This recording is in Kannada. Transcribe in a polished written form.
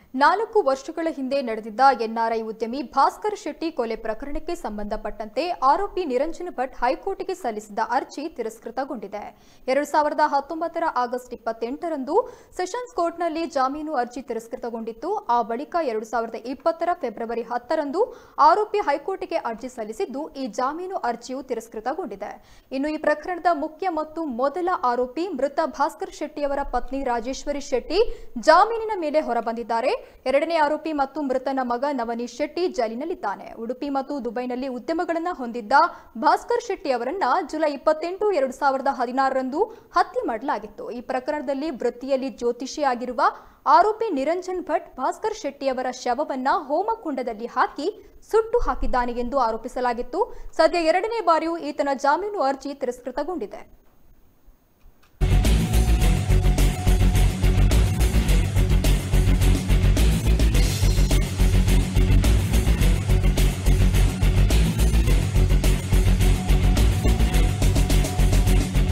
4 ವರ್ಷಗಳ ಹಿಂದೆ ನಡೆದಿದ್ದ ಎನ್ಆರ್ಐ ಉದ್ಯಮಿ ಭಾಸ್ಕರ್ ಶೆಟ್ಟಿ ಕೊಲೆ ಪ್ರಕರಣಕ್ಕೆ ಸಂಬಂಧಪಟ್ಟಂತೆ ಆರೋಪಿ ನಿರಂಜನ್ ಭಟ್ ಹೈಕೋರ್ಟ್ಗೆ ಸಲ್ಲಿಸಿದ ಅರ್ಜಿ ತಿರಸ್ಕೃತಗೊಂಡಿದೆ. 2019ರ ಆಗಸ್ಟ್ 28ರಂದು ಸೆಷನ್ಸ್ ಕೋರ್ಟ್ನಲ್ಲಿ ಜಾಮೀನು ಅರ್ಜಿ ತಿರಸ್ಕೃತಗೊಂಡಿತ್ತು. ಆ ಬಳಿಕ 2020ರ ಫೆಬ್ರವರಿ 10ರಂದು ಆರೋಪಿ ಹೈಕೋರ್ಟ್ಗೆ ಅರ್ಜಿ ಸಲ್ಲಿಸಿದ್ದು ಈ ಜಾಮೀನು ಅರ್ಜಿಯು ತಿರಸ್ಕೃತಗೊಂಡಿದೆ. ಇನ್ನು ಈ ಪ್ರಕರಣದ ಮುಖ್ಯ ಮತ್ತು ಮೊದಲ ಆರೋಪಿ ಮೃತ ಭಾಸ್ಕರ್ ಶೆಟ್ಟಿಯವರ ಪತ್ನಿ ರಾಜೇಶ್ವರಿ ಶೆಟ್ಟಿ ಜಾಮೀನಿನ ಮೇಲೆ ಹೊರಬಂದಿದ್ದಾರೆ. ಎರಡನೇ ಆರೋಪಿ ಮತ್ತು ಮೃತನ ಮಗ ನವನೀಶ್ ಶೆಟ್ಟಿ ಜೈಲಿನಲ್ಲಿದ್ದಾನೆ. ಉಡುಪಿ ಮತ್ತು ದುಬೈನಲ್ಲಿ ಉದ್ಯಮಗಳನ್ನು ಹೊಂದಿದ್ದ ಭಾಸ್ಕರ್ ಶೆಟ್ಟಿ ಅವರನ್ನ ಜುಲೈ 28, 2016ರಂದು ಹತ್ಯೆ ಮಾಡಲಾಗಿತ್ತು. ಈ ಪ್ರಕರಣದಲ್ಲಿ ವೃತ್ತಿಯಲ್ಲಿ ಜ್ಯೋತಿಷಿಯಾಗಿರುವ ಆರೋಪಿ ನಿರಂಜನ್ ಭಟ್ ಭಾಸ್ಕರ್ ಶೆಟ್ಟಿಯವರ ಶವವನ್ನ ಹೋಮಕುಂಡದಲ್ಲಿ ಹಾಕಿ ಸುಟ್ಟು ಹಾಕಿದ್ದಾನೆ ಎಂದು ಆರೋಪಿಸಲಾಗಿತ್ತು. ಸದ್ಯ ಎರಡನೇ ಬಾರಿಯೂ ಈತನ ಜಾಮೀನು ಅರ್ಜಿ ತಿರಸ್ಕೃತಗೊಂಡಿದೆ.